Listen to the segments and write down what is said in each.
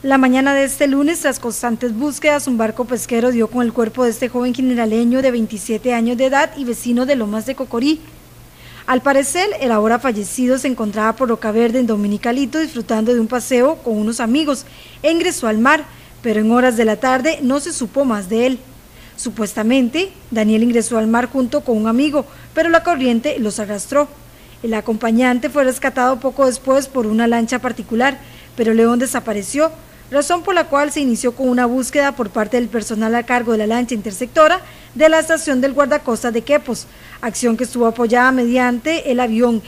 La mañana de este lunes, tras constantes búsquedas, un barco pesquero dio con el cuerpo de este joven generaleño de 27 años de edad y vecino de Lomas de Cocorí. Al parecer, el ahora fallecido se encontraba por Rocaverde, en Dominicalito, disfrutando de un paseo con unos amigos e ingresó al mar, pero en horas de la tarde no se supo más de él. Supuestamente, Daniel ingresó al mar junto con un amigo, pero la corriente los arrastró. El acompañante fue rescatado poco después por una lancha particular, pero León desapareció, razón por la cual se inició con una búsqueda por parte del personal a cargo de la lancha interceptora de la estación del guardacostas de Quepos, acción que estuvo apoyada mediante el avión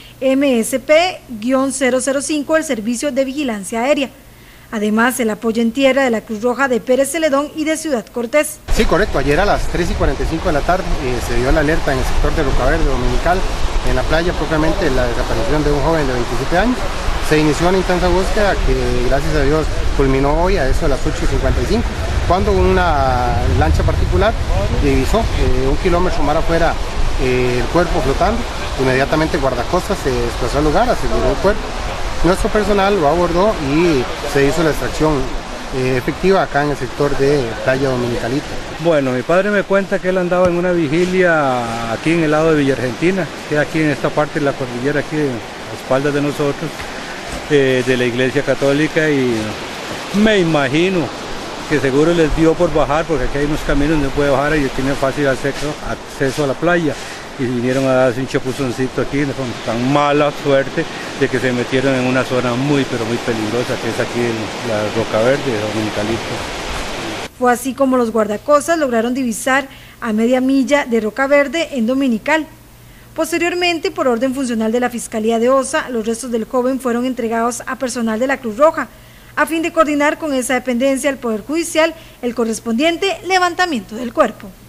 MSP-005 del Servicio de Vigilancia Aérea. Además, el apoyo en tierra de la Cruz Roja de Pérez Celedón y de Ciudad Cortés. Sí, correcto. Ayer a las 3:45 de la tarde se dio la alerta en el sector de Rocaverde, Dominical, en la playa propiamente, la desaparición de un joven de 27 años. Se inició una intensa búsqueda que, gracias a Dios, culminó hoy a eso de las 8:55, cuando una lancha particular divisó 1 kilómetro mar afuera el cuerpo flotando. Inmediatamente guardacostas se desplazó al lugar, aseguró el cuerpo. Nuestro personal lo abordó y se hizo la extracción efectiva acá en el sector de Playa Dominicalito. Bueno, mi padre me cuenta que él andaba en una vigilia aquí en el lado de Villa Argentina, que aquí en esta parte de la cordillera, aquí a espaldas de nosotros, de la Iglesia Católica, y me imagino que seguro les dio por bajar, porque aquí hay unos caminos donde puede bajar y tiene fácil acceso a la playa, y vinieron a darse un chapuzoncito aquí con tan mala suerte de que se metieron en una zona muy pero muy peligrosa, que es aquí en la Rocaverde de Dominicalito. Fue así como los guardacostas lograron divisar a media milla de Rocaverde en Dominical. Posteriormente, por orden funcional de la Fiscalía de Osa, los restos del joven fueron entregados a personal de la Cruz Roja, a fin de coordinar con esa dependencia del Poder Judicial el correspondiente levantamiento del cuerpo.